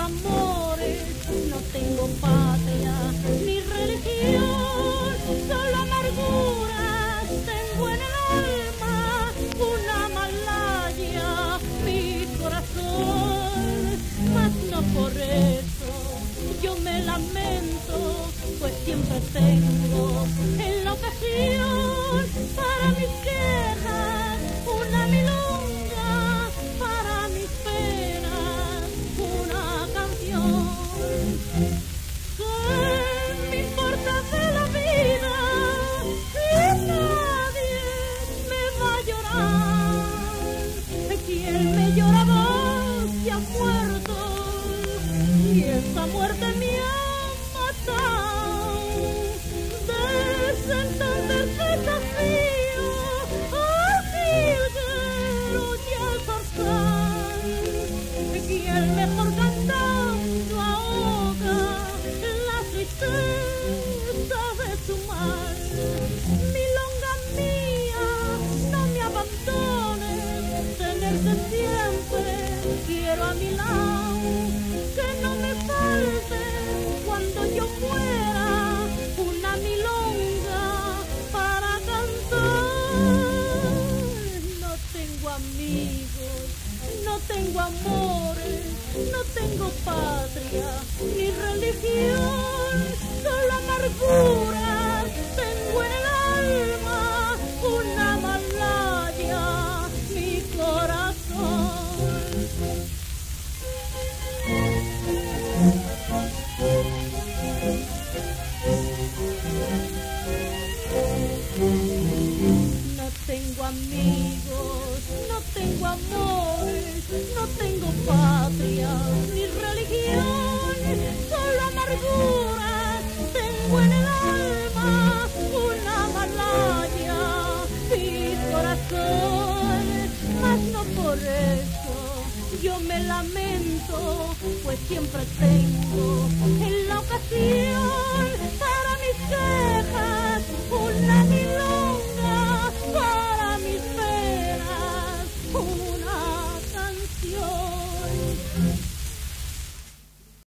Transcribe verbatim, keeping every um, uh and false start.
amores, no tengo patria ni religión, solo amarguras tengo en el alma, una malaya mi corazón, mas no por eso yo me lamento, pues siempre tengo en la ocasión para mis quejas una milonga, para mis penas una canción. ¿Qué me importa de la vida si nadie me va a llorar? Quien me lloraba se ha muerto y esa muerte me ha matado. Desde entonces desafío al jilguero y al zarzal, quien mejor cantando ahoga la tristeza de tu mal. Milonga mía, no me abandones, tenerte siempre quiero a mi lado, que no me falte cuando yo muera una milonga para cantar. No tengo amigos, no tengo amores, no tengo patria ni religión, solo amarguras tengo en el alma, una malaya mi corazón. No tengo amigos, no tengo amores, no tengo patria ni religión, solo amarguras tengo en el alma, una malaya mi corazón, mas no por eso yo me lamento, pues siempre tengo en la ocasión para mis quejas